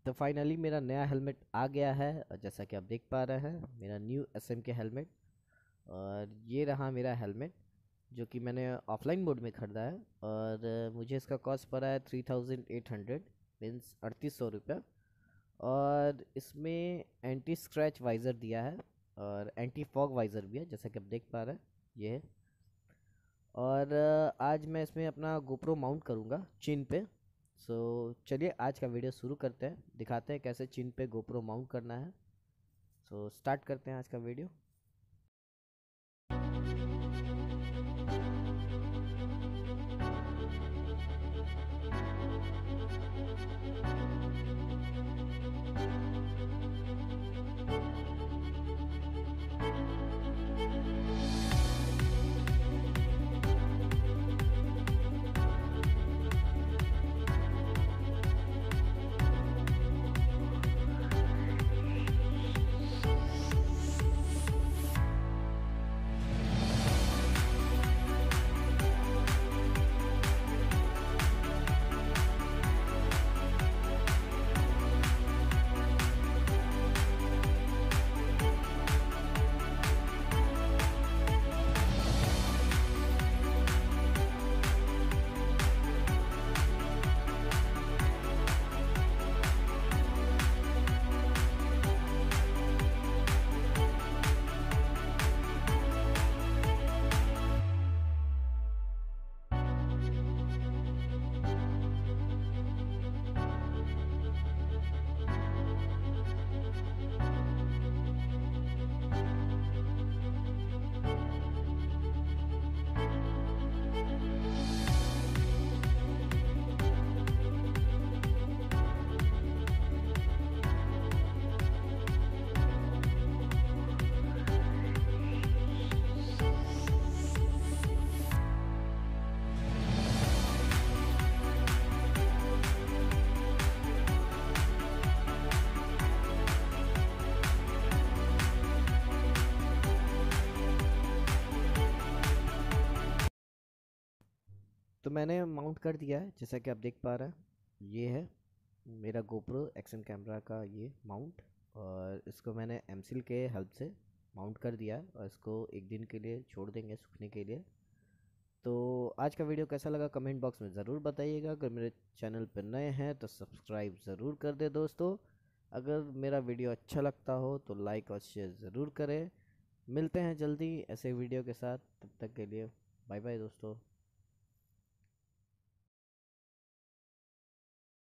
तो फाइनली मेरा नया हेलमेट आ गया है, और जैसा कि आप देख पा रहे हैं मेरा न्यू एसएम के हेलमेट। और ये रहा मेरा हेलमेट जो कि मैंने ऑफलाइन मोड में ख़रीदा है, और मुझे इसका कॉस्ट पड़ा है 3800, मीन्स 3800 रुपये। और इसमें एंटी स्क्रैच वाइज़र दिया है और एंटी फॉग वाइज़र भी है, जैसा कि आप देख पा रहे हैं ये है। और आज मैं इसमें अपना गोप्रो माउंट करूँगा चिन पे। सो चलिए आज का वीडियो शुरू करते हैं, दिखाते हैं कैसे चिन पे गोप्रो माउंट करना है। सो स्टार्ट करते हैं आज का वीडियो। तो मैंने माउंट कर दिया है, जैसा कि आप देख पा रहे हैं ये है मेरा गोप्रो एक्शन कैमरा का ये माउंट। और इसको मैंने एमसील के हेल्प से माउंट कर दिया है, और इसको एक दिन के लिए छोड़ देंगे सूखने के लिए। तो आज का वीडियो कैसा लगा कमेंट बॉक्स में ज़रूर बताइएगा। अगर मेरे चैनल पर नए हैं तो सब्सक्राइब ज़रूर कर दे दोस्तों। अगर मेरा वीडियो अच्छा लगता हो तो लाइक और शेयर ज़रूर करें। मिलते हैं जल्दी ऐसे वीडियो के साथ, तब तक के लिए बाय बाय दोस्तों।